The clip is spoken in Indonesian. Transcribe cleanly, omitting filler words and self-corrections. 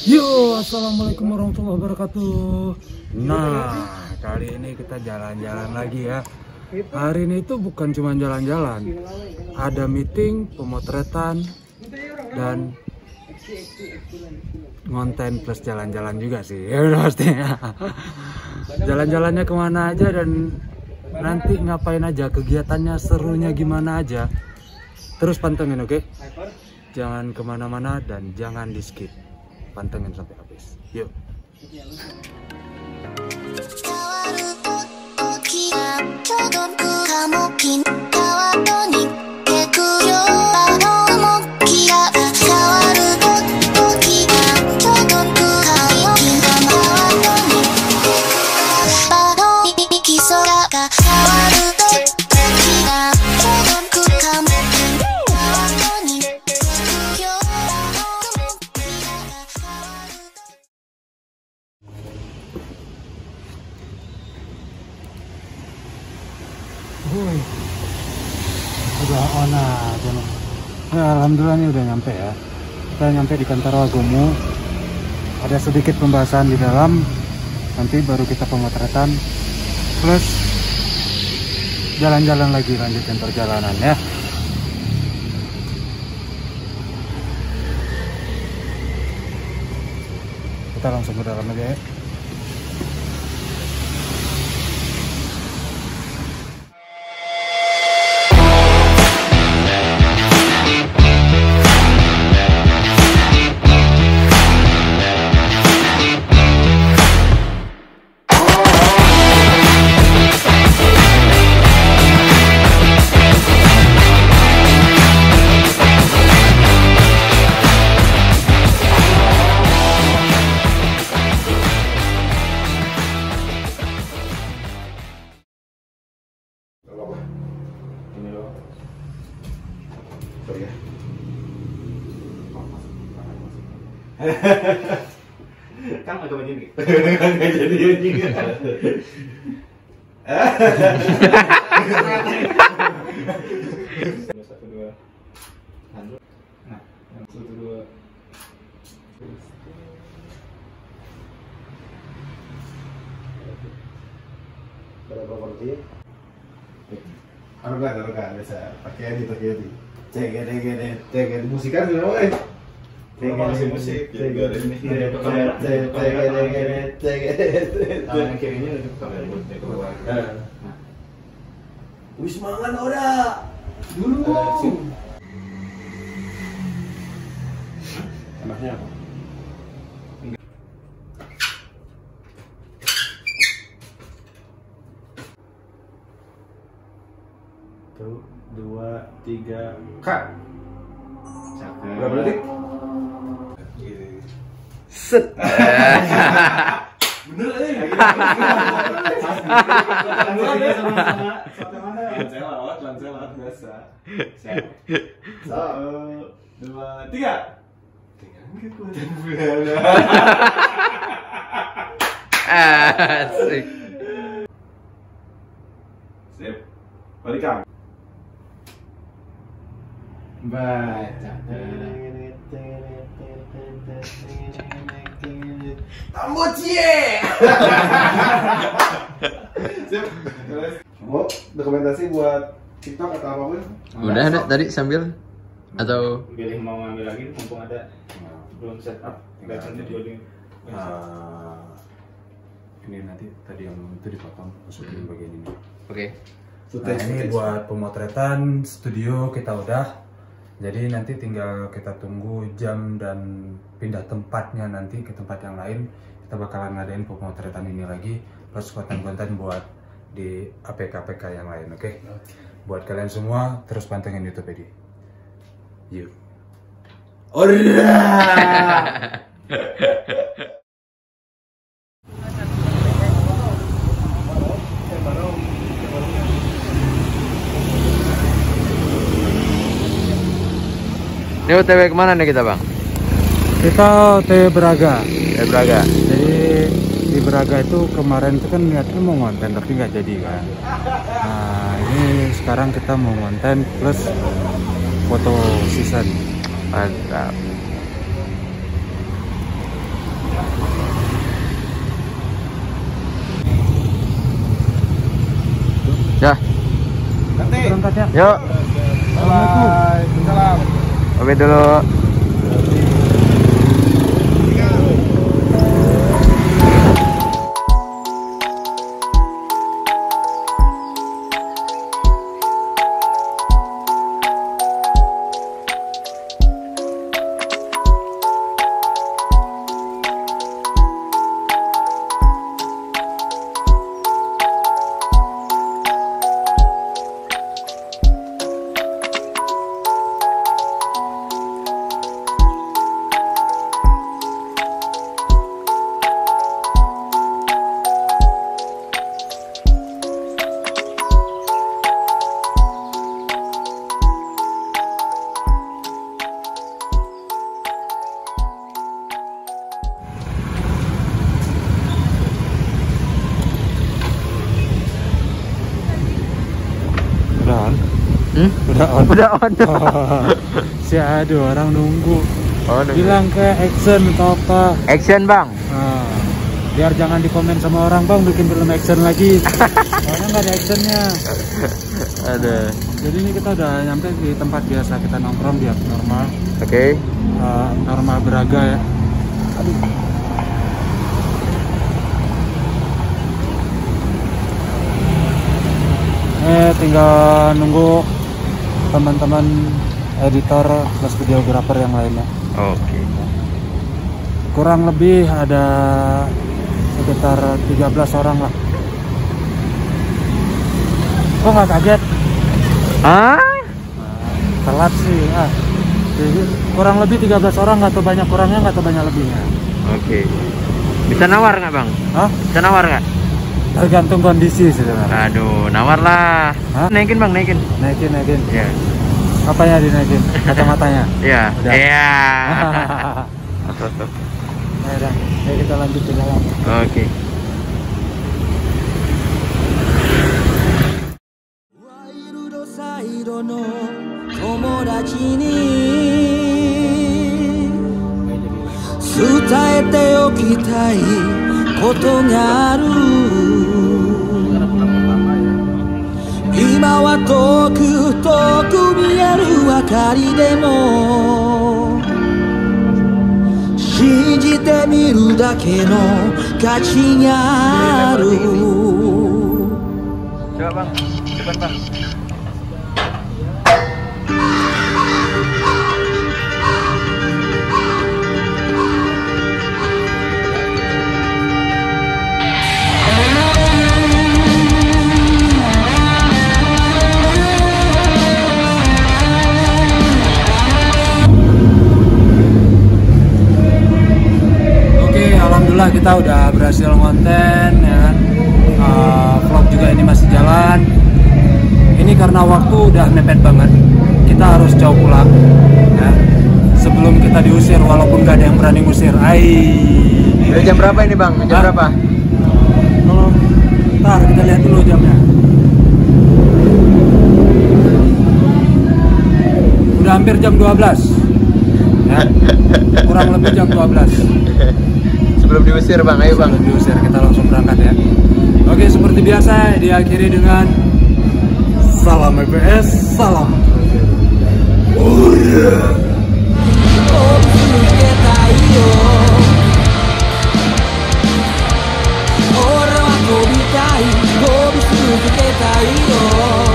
Yo, assalamualaikum warahmatullahi wabarakatuh. Nah, kali ini kita jalan-jalan lagi ya. Hari ini itu bukan cuma jalan-jalan, ada meeting, pemotretan, dan konten plus jalan-jalan juga sih. Ya udah pastinya. Jalan-jalannya kemana aja dan nanti ngapain aja, kegiatannya serunya gimana aja. Terus pantengin, oke? Jangan kemana-mana dan jangan di skip. Pantengin sampai habis. Yuk. Udah alhamdulillah ini udah nyampe ya. Kita nyampe di kantor Agomo. Ada sedikit pembahasan di dalam. Nanti baru kita pemotretan plus jalan-jalan lagi, lanjutin perjalanan ya. Kita langsung ke dalam aja ya. Kan agak banyak nih. Nggak jadi anjing. Satu dua. Nah, satu dua. Berapa porsi? Arogan biasa. Pakai ini. Cek musikan dulu, masih musik juga ada ini. Tangan kirinya udah kamera buat keluar. Wis mangan ora? Dulu. Enaknya apa? Tuh, 2, 3, cut. Cakep. Berapa detik? Set. Bener nih. Lancelot biasa. Siap. 1, 2, 3. Dengan kekuatan bulan. Asik. Sip. Balikan. Baca. Tambocie. Sip. Mau dokumentasi buat TikTok atau apapun? Udah ada tadi sambil atau Pilih mau ngambil lagi mumpung ada. Belum setup. Enggak lanjut loading. Ini nanti tadi yang itu dipotong, masukin bagian ini. oke. Nah, ini buat pemotretan studio kita udah. Jadi nanti tinggal kita tunggu jam dan pindah tempatnya nanti ke tempat yang lain. Kita bakalan ngadain pemotretan ini lagi plus konten-konten buat di APK-APK yang lain, oke? Buat kalian semua terus pantengin YouTube ini. Yuk. Ini OTW kemana nih kita, Bang? Kita OTW Braga. Braga. Jadi di Braga itu kemarin itu kan niatnya mau ngonten tapi nggak jadi kan. Nah ini sekarang kita mau ngonten plus foto season. Mantap. berangkat ya. Yuk, Bye. Salam. pamit dulu. Udah on. Si aduh orang nunggu. Bilang ke action atau apa? Action bang. Nah, biar jangan dikomen sama orang bang bikin film action lagi. Soalnya nggak ada actionnya. Ada. Jadi ini kita udah nyampe di tempat biasa kita nongkrong di normal. Oke. Normal Braga ya. Aduh. Tinggal nunggu teman-teman editor plus videografer yang lainnya. Oke. Kurang lebih ada sekitar 13 orang lah. Kok nggak kaget? Ah? Telat sih. Jadi kurang lebih 13 orang, nggak tahu banyak kurangnya, nggak tahu banyak lebihnya. Oke. Bisa nawar nggak bang? Hah? Bisa nawar nggak? Tergantung kondisi sebenarnya. Aduh, nawar lah. Hah? Naikin bang, naikin. Naikin. Ya. Apanya dinaikin? Kacamatanya. Iya. Udah. Iya. Ya udah, ayo kita lanjut ke dalam. Oke. Coba bang, cepat bang. Alhamdulillah kita udah berhasil ngonten ya kan. Vlog juga ini masih jalan. Ini karena waktu udah mepet banget, kita harus jauh pulang ya. Sebelum kita diusir, walaupun gak ada yang berani ngusir. Udah jam berapa ini bang? Jam berapa? Ntar kita lihat dulu jamnya. Udah hampir jam 12 ya. Kurang lebih jam 12. Sebelum diusir bang, ayo bang. Sebelum diusir kita langsung berangkat ya. Oke, seperti biasa diakhiri dengan salam EPS, salam. Oh yeah. Orang aku bitai, kau bisa kita iyo.